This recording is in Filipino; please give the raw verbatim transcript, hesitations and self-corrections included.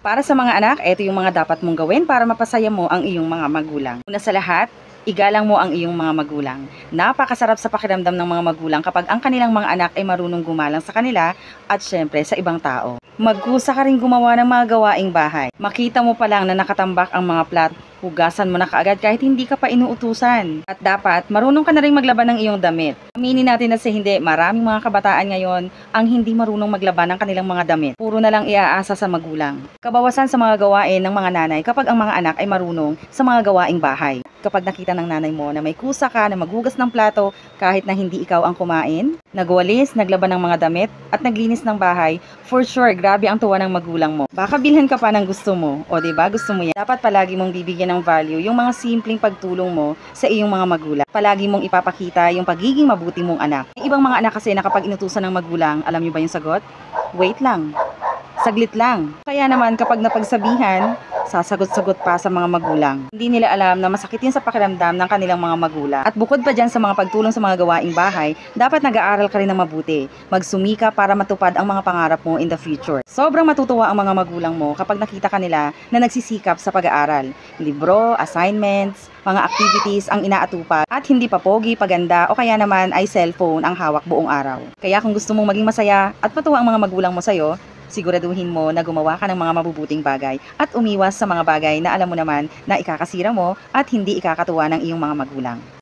Para sa mga anak, ito yung mga dapat mong gawin para mapasaya mo ang iyong mga magulang. Una sa lahat, igalang mo ang iyong mga magulang. Napakasarap sa pakiramdam ng mga magulang kapag ang kanilang mga anak ay marunong gumalang sa kanila at syempre sa ibang tao. Magkusa ka rin gumawa ng mga gawaing bahay. Makita mo pa lang na nakatambak ang mga plat, hugasan mo na kaagad kahit hindi ka pa inuutusan. At dapat, marunong ka na rin maglaban ng iyong damit. Aminin natin na sa hindi, maraming mga kabataan ngayon ang hindi marunong maglaban ng kanilang mga damit. Puro na lang iaasa sa magulang. Kabawasan sa mga gawain ng mga nanay kapag ang mga anak ay marunong sa mga gawaing bahay. Kapag nakita ng nanay mo na may kusa ka na maghugas ng plato kahit na hindi ikaw ang kumain, nagwalis, naglaban ng mga damit, at naglinis ng bahay, for sure, grabe ang tuwa ng magulang mo. Baka bilhan ka pa ng gusto mo, o diba gusto mo yan. Dapat palagi mong bibigyan ng value yung mga simpleng pagtulong mo sa iyong mga magulang. Palagi mong ipapakita yung pagiging mabuti mong anak. May ibang mga anak kasi na kapag inutusan ng magulang, alam niyo ba yung sagot? Wait lang. Saglit lang. Kaya naman kapag napagsabihan, sasagot-sagot pa sa mga magulang. Hindi nila alam na masakit yun sa pakiramdam ng kanilang mga magulang. At bukod pa dyan sa mga pagtulong sa mga gawaing bahay, dapat nag-aaral ka rin ng mabuti. Magsumika para matupad ang mga pangarap mo in the future. Sobrang matutuwa ang mga magulang mo kapag nakita kanila na nagsisikap sa pag-aaral. Libro, assignments, mga activities ang inaatupag at hindi pa pogi, paganda o kaya naman ay cellphone ang hawak buong araw. Kaya kung gusto mong maging masaya at matuwa ang mga magulang mo sa'yo, siguraduhin mo na gumawa ka ng mga mabubuting bagay at umiwas sa mga bagay na alam mo naman na ikakasira mo at hindi ikakatuwa ng iyong mga magulang.